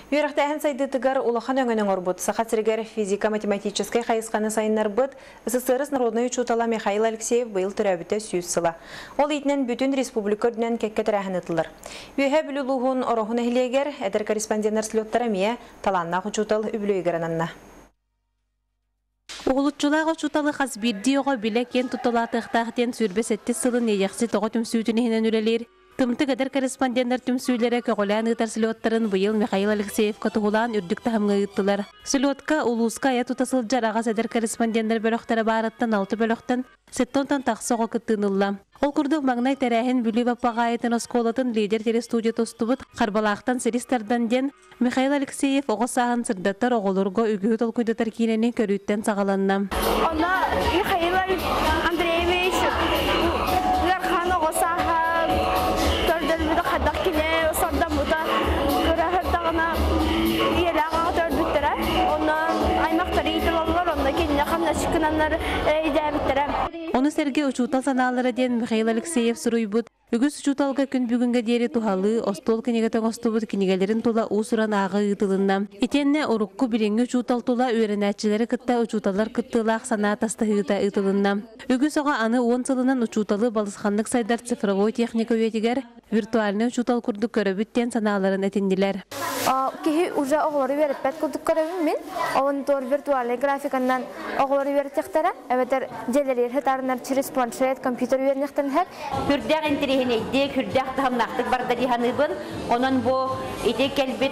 Үйрақтайын сайдытыгар улахан өңінің орбут. Сақатсыргер физика-математическай қайысқаны сайынар бұд, СССР народный учутала Михаил Алексеев бұйыл түрәбіті сүйіз сыла. Ол етінен бүтін республика дүнен кәккет рәхінетілір. Үйе бүлілуғын орохын әхілегер, әдір корреспонденттар слеттара мие таланна учутал үбілейгерінанна. Оғылытчылағы учуталы қасбирді оға білекен тұтылатықтақтен сүрбесетті сылын ейекси тоғы түмсүйтінігінен үлелер. Тымты кәдір корреспонденттар түмсүйлері көғолян ұтар слеттарын бұйыл Михаил Алексеев қатығылан үрдікті хамғы ұттылар. Слетка улуска ая тұтасыл жараға сәдір корреспонденттар бөліқтері барыттан 6 бөліқтен сеттонтан тақсоға күттінылла. Ол күрдік маңнай тәрәхін бүлі баппаға айтын осколатын лидер телестудия тостубыт қарбалақтан серистерден ден Михаил Алексеев оғы сағын сырдаттар оғылырға үгіғіт ол көйдатар кейнені көріттен сағаланна. Она Михаил Андреевич Гархан оғы сағын төрден бұда қадақ келе сордан бұда көрәхірдағына еліға төрдіктірі. Онын аймақтары етіл олар, онда кеніне қамна шыққынанлар едәбіттірі. Оны сәрге учутал саналары ден Михаил Алексеев сұруйбұд. Үгіз учуталға күн бүгінгі дері тухалы, остол кенегетен остубыд кенегелерін тула усуран ағы ұтылынна. Етенне орукку біреңі учутал тула үйренәтчілері кытта учуталар кыттылақ сана тастығыта ұтылынна. Үгіз оға аны 10 сылынан учуталы балысқандық сайдар цифровой техника өетігер виртуальны учутал күрді көрібіттен саналарын әтінділер. Кихи уже оғылары веріп бәт күрдік көрібім мен, оғын тор виртуальный графиканнан оғылары веріп тектері, әбетер желелер хетарынар через планшет, компьютер вернектен хәк. Хүрдәк интерехенейді, хүрдәк тағымнақтық барда диханыбын, онын бұл ете кәлбет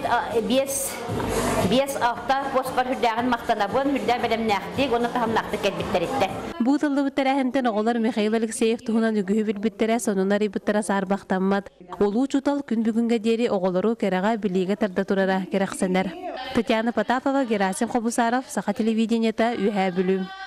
5 авта постпар хүрдәғін мақтанабын, хүрдәк бәлемнәқтік, оны тағымнақтық кәлбеттер етті. Бұл тылды бұттарахынтен оғылар Михаил Алексеев тұғынан үгігі білбіттері сонына рейбіттері сарбақтанмад. Олу чутал күн бүгінгі дері оғылару кераға білігі тарда тұрара керақсенер. Татьяна Потапова, Герасим Хобусаров, Саха телевидениета, Үйә бүлім.